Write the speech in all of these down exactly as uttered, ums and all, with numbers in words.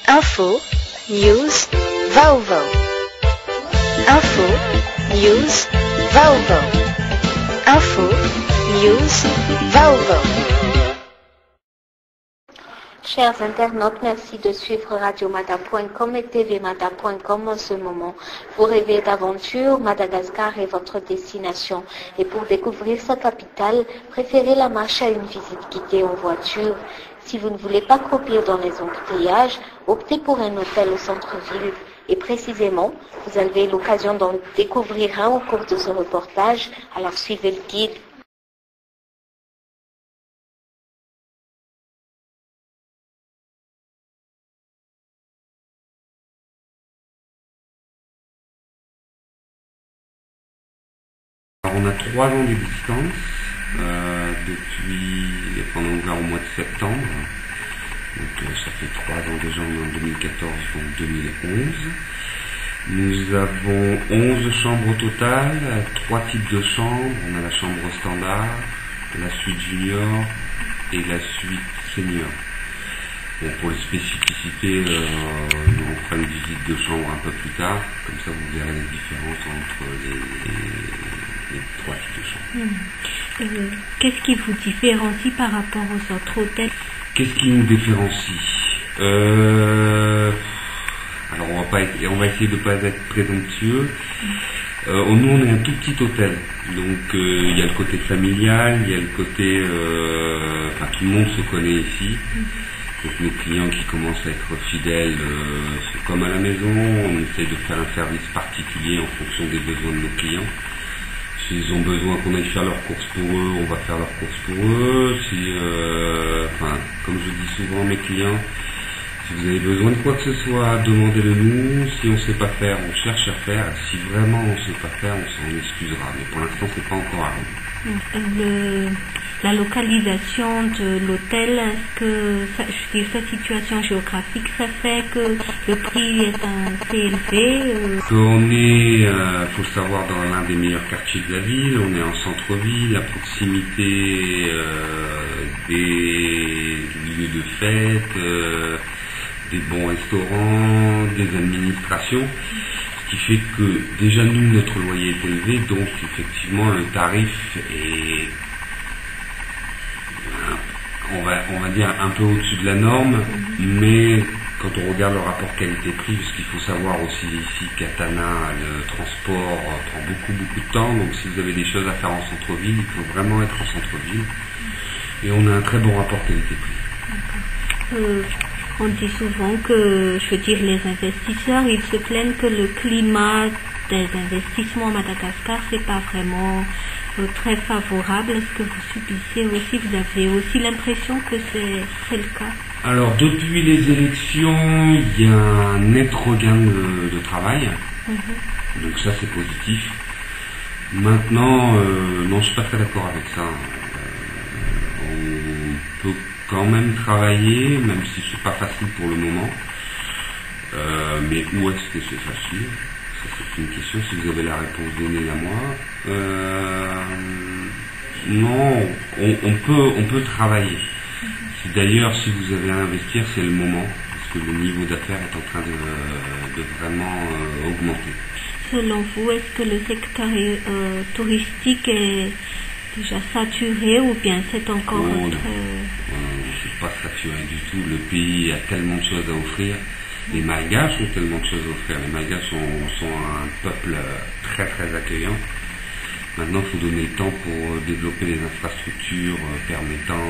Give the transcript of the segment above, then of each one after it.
Info, news, Vauvau. Info, news, Vauvau. Info, news, Vauvau. Chers internautes, merci de suivre radiomada point com et tvmada point com en ce moment. Vous rêvez d'aventure, Madagascar est votre destination. Et pour découvrir sa capitale, préférez la marche à une visite guidée en voiture. Si vous ne voulez pas croupir dans les embouteillages, optez pour un hôtel au centre-ville. Et précisément, vous avez l'occasion d'en découvrir un au cours de ce reportage, alors suivez le guide. On a trois ans d'existence, euh, depuis, on a ouvert au mois de septembre, donc euh, ça fait trois ans déjà, on est en deux mille quatorze, donc deux mille onze. Nous avons onze chambres au total, trois types de chambres, on a la chambre standard, la suite junior et la suite senior. Bon, pour les spécificités, euh, on fera une visite de chambre un peu plus tard, comme ça vous verrez les différences entre les, les, les trois types de chambres. Mmh. Euh, Qu'est-ce qui vous différencie par rapport aux autres hôtels? Qu'est-ce qui nous différencie? euh, Alors on va, pas être, on va essayer de ne pas être présomptueux. Mmh. Euh, nous on est un tout petit hôtel, donc il euh, y a le côté familial, il y a le côté... Euh, enfin tout le monde se connaît ici. Mmh. Donc nos clients qui commencent à être fidèles, euh, c'est comme à la maison, on essaie de faire un service particulier en fonction des besoins de nos clients. S'ils ont besoin qu'on aille faire leurs courses pour eux, on va faire leurs courses pour eux. Si, euh, enfin, comme je dis souvent à mes clients, si vous avez besoin de quoi que ce soit, demandez-le nous. Si on ne sait pas faire, on cherche à faire. Si vraiment on ne sait pas faire, on s'en excusera. Mais pour l'instant, c'est pas encore arrivé. Le... La localisation de l'hôtel, est-ce que ça, je dis, sa situation géographique, ça fait que le prix est assez élevé euh... On est, il euh, faut le savoir, dans l'un des meilleurs quartiers de la ville. On est en centre-ville, à proximité euh, des lieux de fête, euh, des bons restaurants, des administrations. Ce qui fait que déjà nous, notre loyer est élevé, donc effectivement le tarif est... On va, on va dire un peu au-dessus de la norme, mais quand on regarde le rapport qualité-prix, parce qu'il faut savoir aussi ici qu'Atana, le transport prend beaucoup beaucoup de temps, donc si vous avez des choses à faire en centre-ville, il faut vraiment être en centre-ville. Et on a un très bon rapport qualité-prix. Euh, on dit souvent que, je veux dire, les investisseurs, ils se plaignent que le climat des investissements à Madagascar, c'est pas vraiment très favorable. Est-ce que vous subissez aussi, vous avez aussi l'impression que c'est le cas? Alors depuis les élections, il y a un net regain de, de travail, mmh. donc ça c'est positif. Maintenant, euh, non, je suis pas très d'accord avec ça. Euh, on peut quand même travailler, même si c'est pas facile pour le moment. Euh, mais où est-ce que c'est facile? Ça, c'est une question. Si vous avez la réponse, donnez-la moi. Euh, non, on, on peut, on peut travailler. Si d'ailleurs, si vous avez à investir, c'est le moment, parce que le niveau d'affaires est en train de, de vraiment euh, augmenter. Selon vous, est-ce que le secteur euh, touristique est déjà saturé ou bien c'est encore oh, autre... euh, c'est pas saturé du tout. Le pays a tellement de choses à offrir. Les Malgaches ont tellement de choses à offrir. Les Malgaches sont, sont un peuple très très accueillant. Maintenant, il faut donner le temps pour développer les infrastructures permettant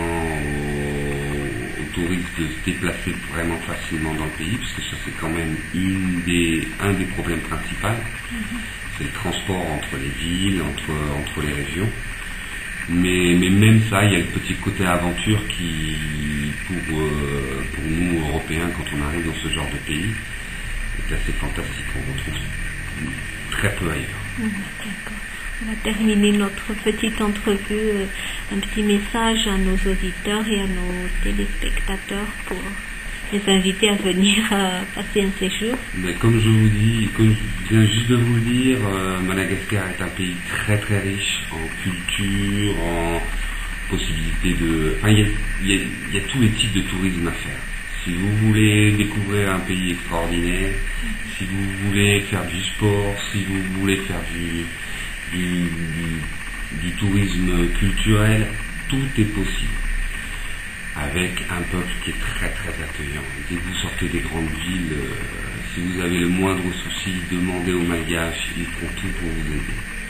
aux, aux touristes de se déplacer vraiment facilement dans le pays, parce que ça c'est quand même une des, un des problèmes principaux. Mm-hmm. C'est le transport entre les villes, entre, entre les régions. Mais, mais même ça, il y a le petit côté aventure qui, pour, euh, pour nous Européens, quand on arrive dans ce genre de pays, est assez fantastique. On retrouve très peu ailleurs. Mmh, d'accord. On va terminer notre petite entrevue. Euh, un petit message à nos auditeurs et à nos téléspectateurs pour les inviter à venir euh, passer un séjour. Mais comme je vous dis, comme je viens juste de vous le dire, euh, Madagascar est un pays très très riche en culture, en possibilités de... Enfin, il y a, il y a, il y a tous les types de tourisme à faire. Si vous voulez découvrir un pays extraordinaire, si vous voulez faire du sport, si vous voulez faire du, du, du, du tourisme culturel, tout est possible. Avec un peuple qui est très très accueillant. Dès que vous sortez des grandes villes, euh, si vous avez le moindre souci, demandez aux Malgaches, ils feront tout pour vous aider.